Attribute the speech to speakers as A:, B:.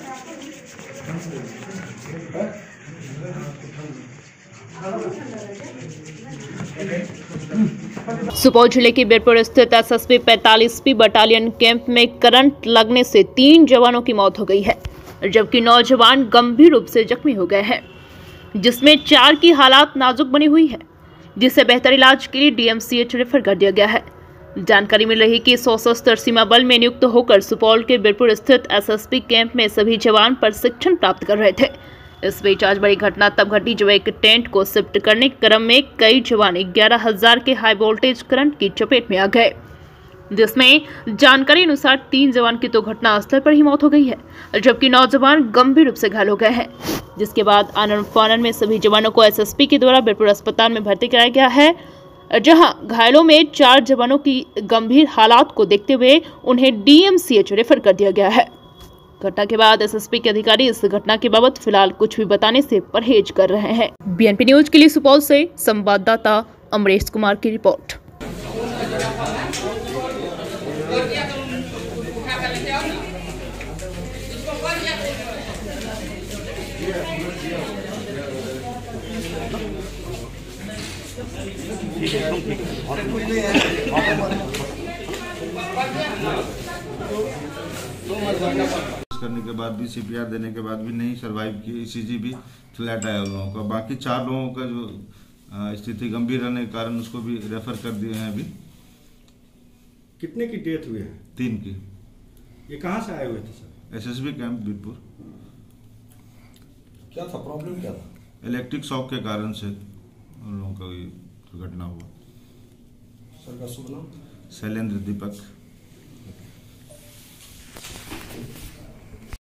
A: सुपौल जिले के बीरपुर स्थित एसएसबी 45वीं बटालियन कैंप में करंट लगने से 3 जवानों की मौत हो गई है, जबकि 9 जवान गंभीर रूप से जख्मी हो गए हैं, जिसमें 4 की हालत नाजुक बनी हुई है, जिसे बेहतर इलाज के लिए डीएमसीएच रेफर कर दिया गया है। जानकारी मिल रही कि सशस्त्र सीमा बल में नियुक्त होकर सुपौल के बीरपुर स्थित एसएसबी कैंप में सभी जवान प्रशिक्षण प्राप्त कर रहे थे। इस बीच आज बड़ी घटना तब घटी जब एक टेंट को शिफ्ट करने के क्रम में कई जवान 11,000 के हाई वोल्टेज करंट की चपेट में आ गए, जिसमें जानकारी अनुसार 3 जवान की तो घटनास्थल पर ही मौत हो गई है, जबकि 9 जवान गंभीर रूप से घायल हो गए हैं। जिसके बाद आनन फानन में सभी जवानों को एसएसबी के द्वारा बीरपुर अस्पताल में भर्ती कराया गया है, जहां घायलों में 4 जवानों की गंभीर हालात को देखते हुए उन्हें डीएमसीएच रेफर कर दिया गया है। घटना के बाद एसएसपी के अधिकारी इस घटना के बाबत फिलहाल कुछ भी बताने से परहेज कर रहे हैं। बीएनपी न्यूज के लिए सुपौल से संवाददाता अमरेश कुमार की रिपोर्ट।
B: करने के बाद भी सीपीआर देने के बाद भी नहीं सर्वाइव किए, ईसीजी भी फ्लैट आया उन लोगों का। बाकी 4 लोगों का जो स्थिति गंभीर रहने के कारण उसको भी रेफर कर दिए हैं। अभी
C: कितने की डेथ हुई है?
B: 3 की।
C: ये कहाँ से आए हुए थे सर?
B: SSB camp Birpur.
D: क्या था प्रॉब्लम, क्या था?
B: इलेक्ट्रिक शॉक के कारण से उन लोगों का दुर्घटना हुआ।
D: सर का शुभ नाम?
B: शैलेंद्र दीपक।